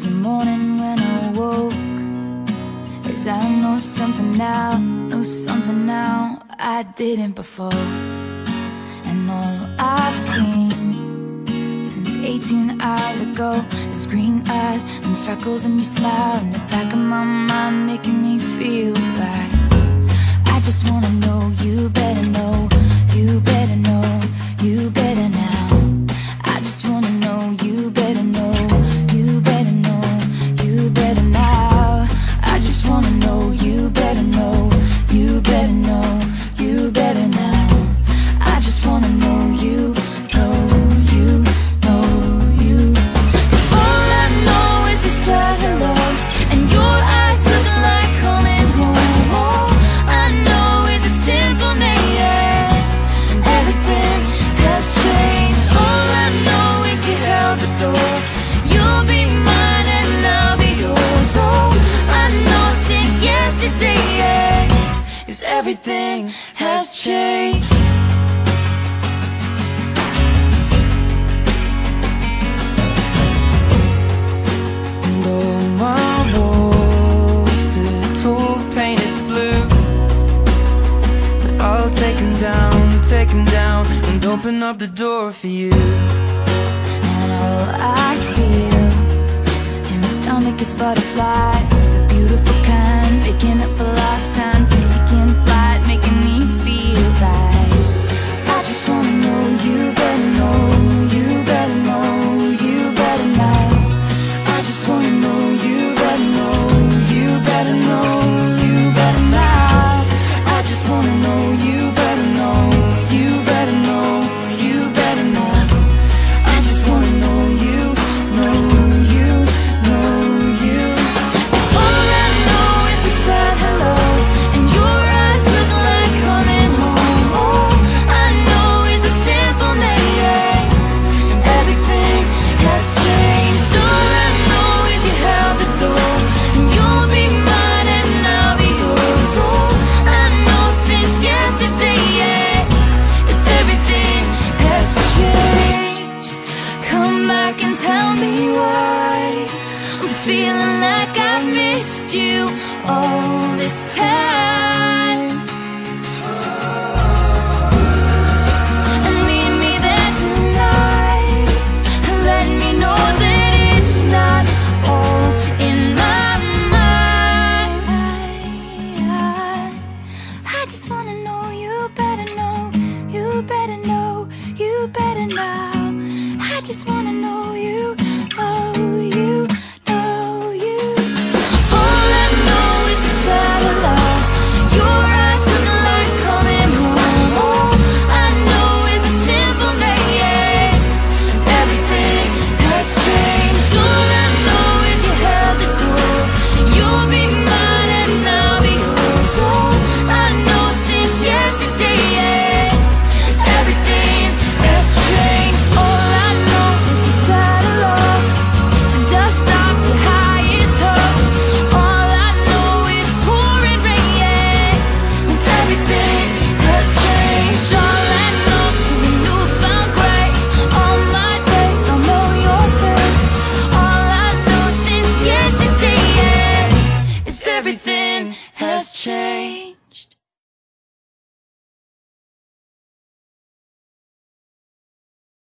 the morning when I woke, as I know something now I didn't before. And all I've seen since 18 hours ago is green eyes and freckles and your smile in the back of my mind, making me feel right. I just wanna know you better know, you better know, you better now. I just wanna know you better know, you better know, you better now. I just wanna know you better know, you better know, you better now. I just wanna know you, know you, know you. 'Cause all I know is we said hello, and your eyes look like coming home. All I know is a simple name, yeah. Everything has changed. All I know is you held the door. You'll be mine and I'll be yours. All I know since yesterday, yeah, is everything has changed. Take him down and open up the door for you. And all I feel in my stomach is butterflies, the beautiful kind, making up for lost time, taking flight, making me feel like I just wanna know you better know, you better know, you better know. I just wanna know you better know, you better know, you better now. I just wanna know you better know, you better know, you better know. I just wanna know you, know you, know you. 'Cause all I know is we said hello, and your eyes look like coming home. All I know is a simple name, yeah. Everything has changed. All I know is you held the door, and you'll be mine and I'll be yours. All I know since yesterday, yeah, is everything has changed. Come back and tell me why I'm feeling like I've missed you all this time. And meet me there tonight, and let me know that it's not all in my mind. I just wanna know you better know, you better know, you better now. I just wanna know you